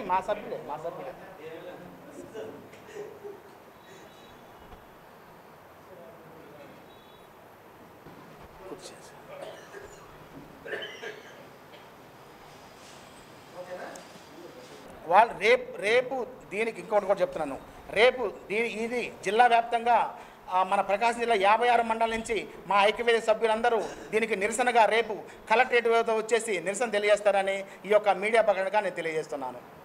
మా సభ్యులే మా సభ్యులే. వాళ్ళు రేపు దీనికి ఇంకోటి కూడా చెప్తున్నాను. రేపు ఇది జిల్లా వ్యాప్తంగా మన ప్రకాశం జిల్లా 56 మండలం నుంచి మా ఐక్యవేదిక సభ్యులందరూ దీనికి నిరసనగా రేపు కలెక్టరేట్ వచ్చేసి నిరసన తెలియజేస్తారని ఈ యొక్క మీడియా ప్రకటనగా నేను తెలియజేస్తున్నాను.